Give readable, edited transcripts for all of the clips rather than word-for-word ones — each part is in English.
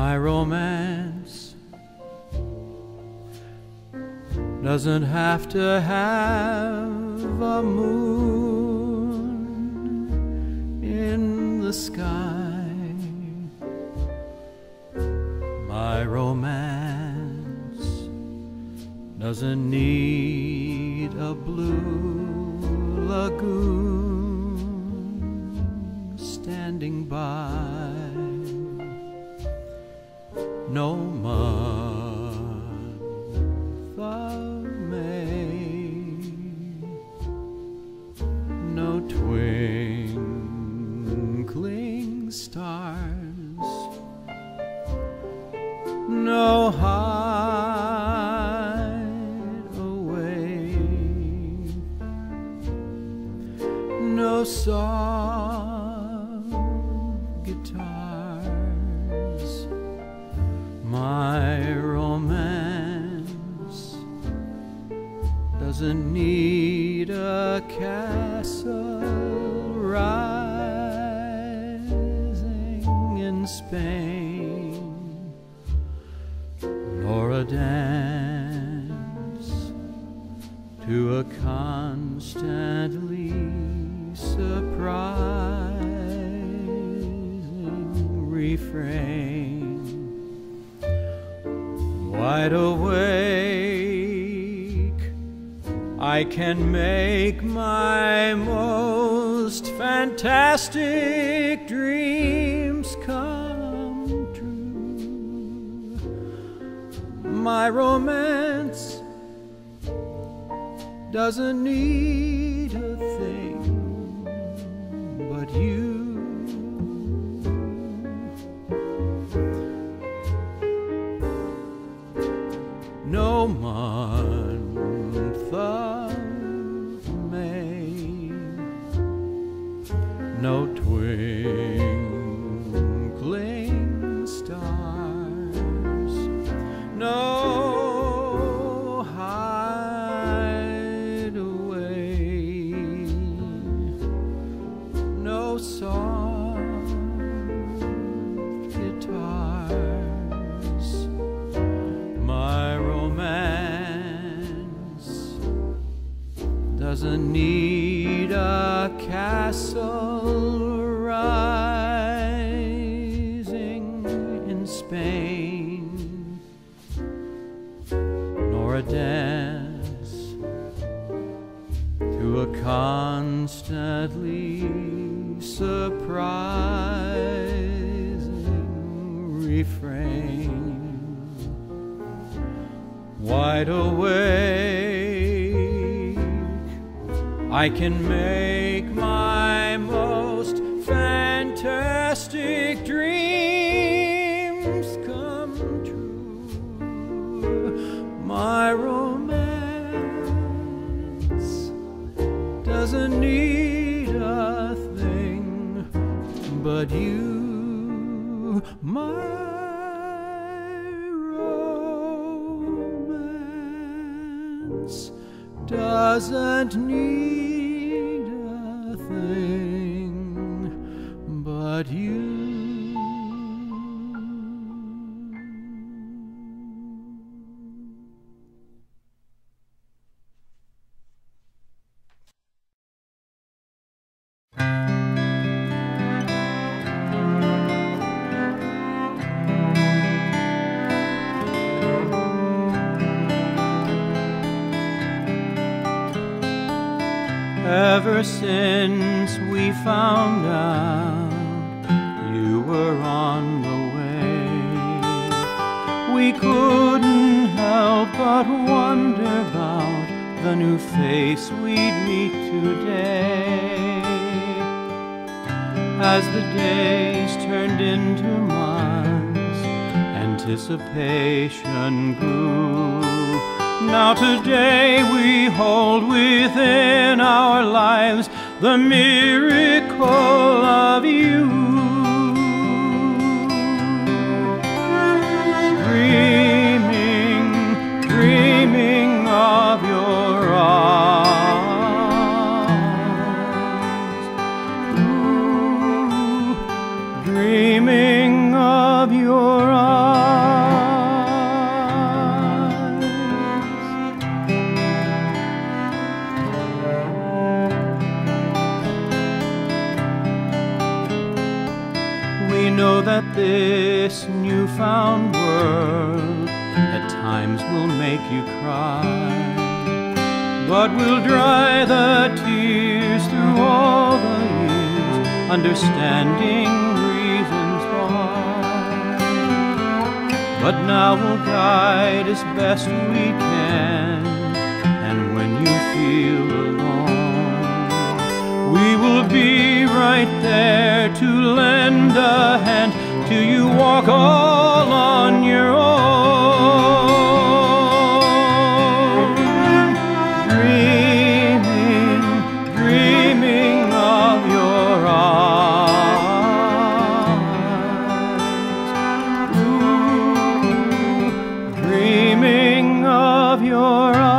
My romance doesn't have to have a moon in the sky. My romance doesn't need a blue lagoon standing by. No month of May, no twinkling stars, no hideaway, no soft guitars. My romance doesn't need a castle rising in Spain, nor a dance to a constantly surprising refrain. Wide awake, I can make my most fantastic dreams come true. My romance doesn't need a thing but you. No month of May, no twinkling stars, no hideaway, no soft guitars. My romance doesn't need a castle rising in Spain, nor a dance to a constantly surprising refrain. Wide awake, I can make my most fantastic dreams come true. My romance doesn't need a thing but you. My doesn't need a thing but you. Ever since we found out you were on the way, we couldn't help but wonder about the new face we'd meet today. As the days turned into months, anticipation grew. Now today we hold within our lives the miracle of you. Dreaming, dreaming of your eyes. Ooh, dreaming of your eyes. this newfound world at times will make you cry, but we'll dry the tears through all the years, understanding reasons why. But now we'll guide as best we can, and when you feel alone, we will be right there to lend a hand till you walk all on your own. Dreaming, dreaming of your eyes. Ooh, dreaming of your eyes.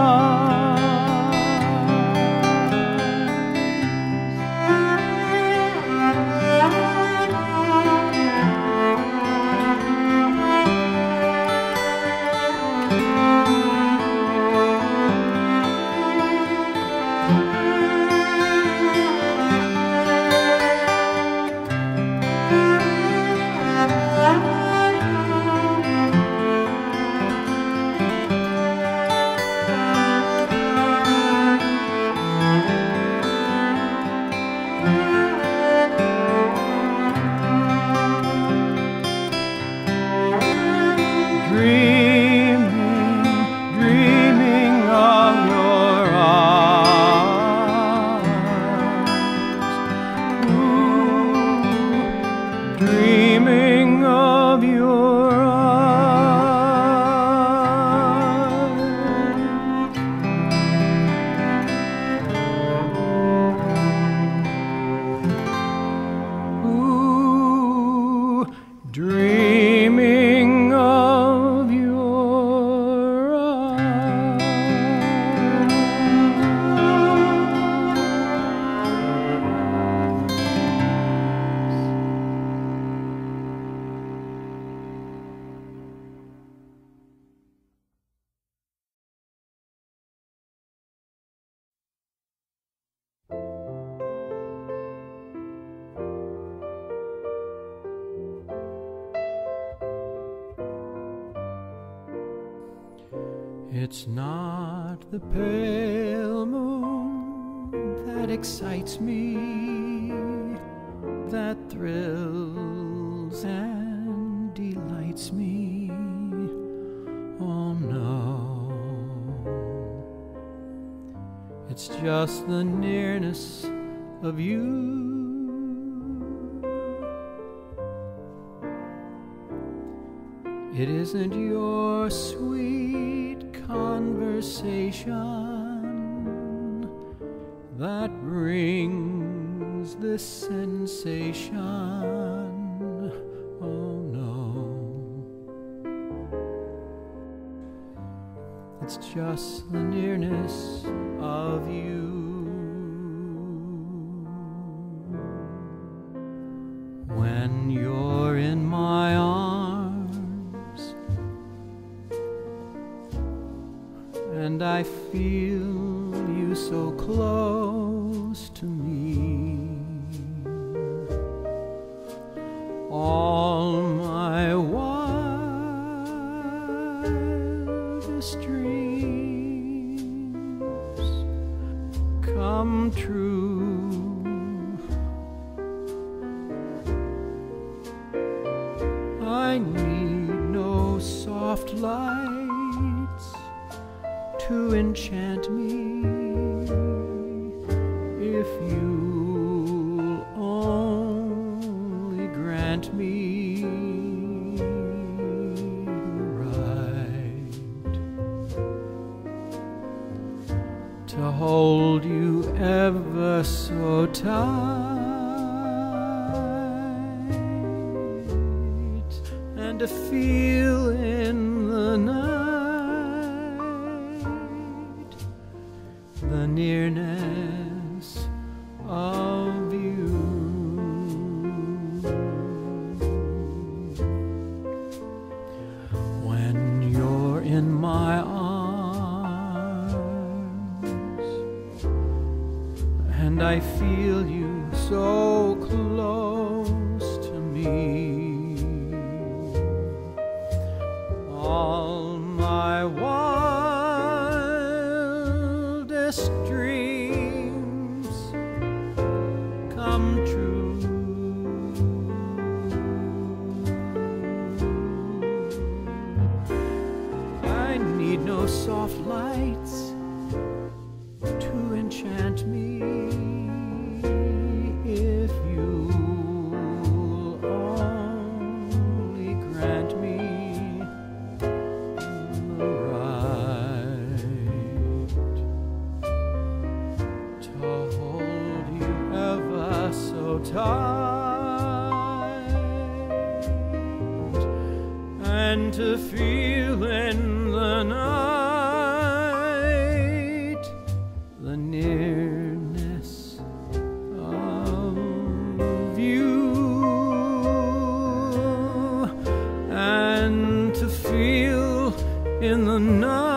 Dreaming of your eyes. Ooh, dreaming of your eyes. It's not the pale moon that excites me, that thrills and delights me. Oh no, it's just the nearness of you. It isn't your sweet conversation that brings this sensation. Oh no, it's just the nearness of you. When you're in my arms and I feel you so close to me, all my wildest dreams come true. I need no soft lights to enchant me if you'll only grant me the right to hold you ever so tight and to feel in the night the nearness of you. When you're in my arms and I feel you so close to me, those soft lights to enchant me. If you'll only grant me the right to hold you ever so tight, and to feel in the night the nearness of you, and to feel in the night